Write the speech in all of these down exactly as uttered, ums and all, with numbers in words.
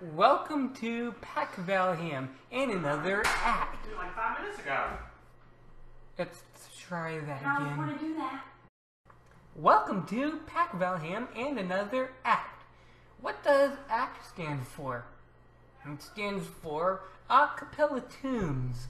Welcome to Pack Valheim and another act. Like five minutes ago. Let's try that I again. want to do that. Welcome to Pack Valheim and another act. What does ACT stand for? It stands for Acapella Tunes.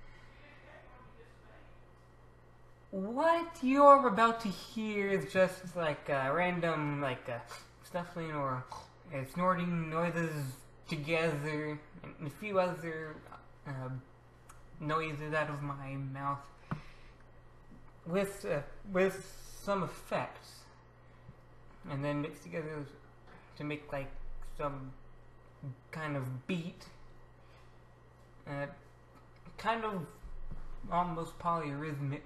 What you're about to hear is just like a random, like a snuffling or uh, snorting noises together, and a few other uh, noises out of my mouth, with uh, with some effects, and then mixed together to make like some kind of beat, uh, kind of almost polyrhythmic.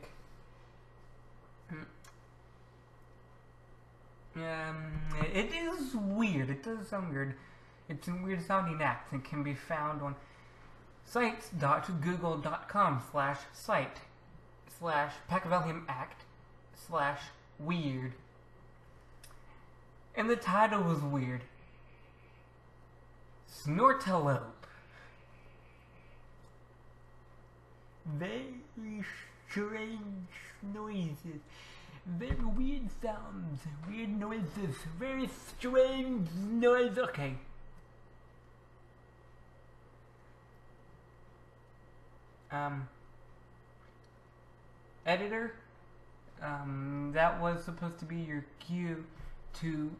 Um, it is weird. It does sound weird. It's a weird sounding act and can be found on sites dot google dot com slash site slash Packvalheim act slash weird. And the title was weird. Snortalope. Very strange noises. Very weird sounds, weird noises, very strange noise. Okay. Um, editor, um, that was supposed to be your cue to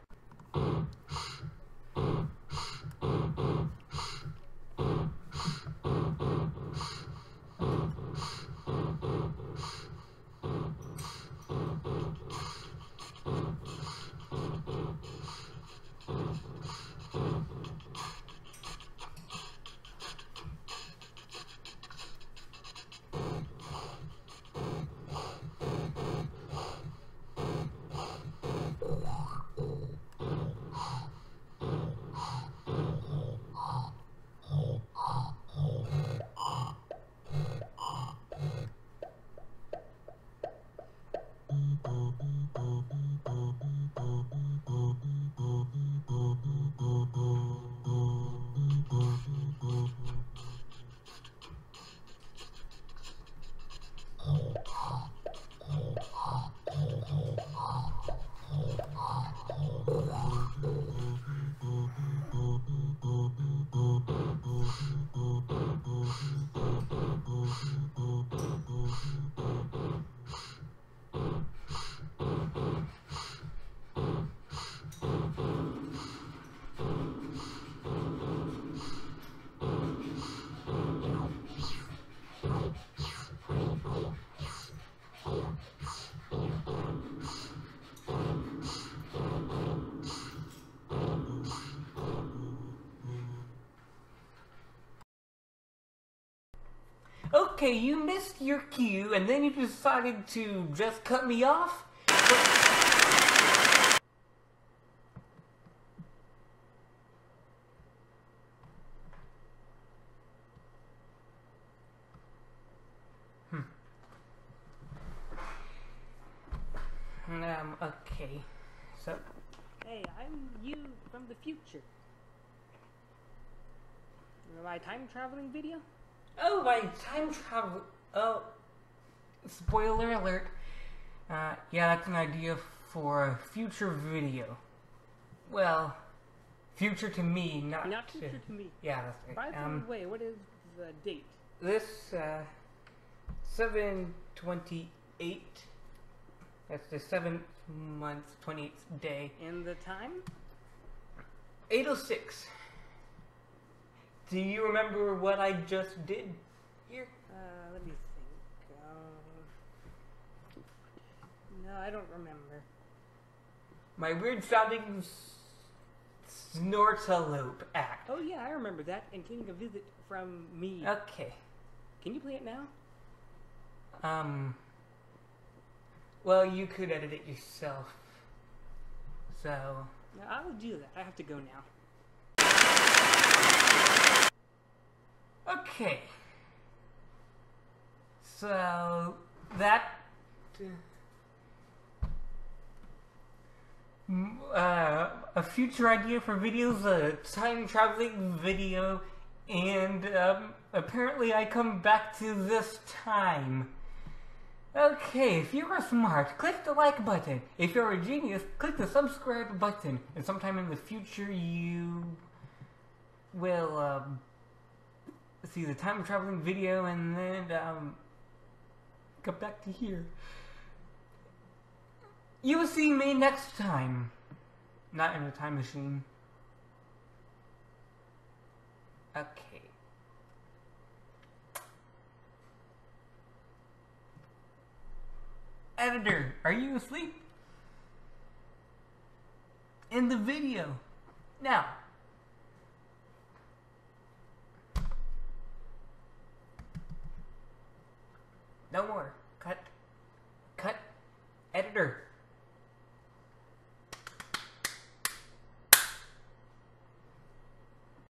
Okay, you missed your cue, and then you decided to just cut me off? Hmm. Um, okay. So... Hey, I'm you from the future. My time-traveling video? Oh, my time travel. Oh, spoiler alert. Uh, yeah, that's an idea for a future video. Well, future to me, not, Not future to me. Yeah, that's By right. the Um, way, what is the date? this, uh, seven twenty-eight. That's the seventh month, twenty-eighth day. And the time? eight oh six. Do you remember what I just did here? Uh, let me think. Um, no, I don't remember. My weird sounding Snortalope act. Oh yeah, I remember that, and getting a visit from me. Okay. Can you play it now? Um. Well, you could edit it yourself. So. No, I'll do that. I have to go now. Okay. So that m- uh, a future idea for videos, a time traveling video, and um, apparently I come back to this time. Okay, if you are smart, click the like button. If you're a genius, click the subscribe button. And sometime in the future, you will um, see the time traveling video and then um, come back to here. You will see me next time. Not in a time machine. Okay. Editor, are you asleep? In the video. Now. No more. Cut. Cut. Editor.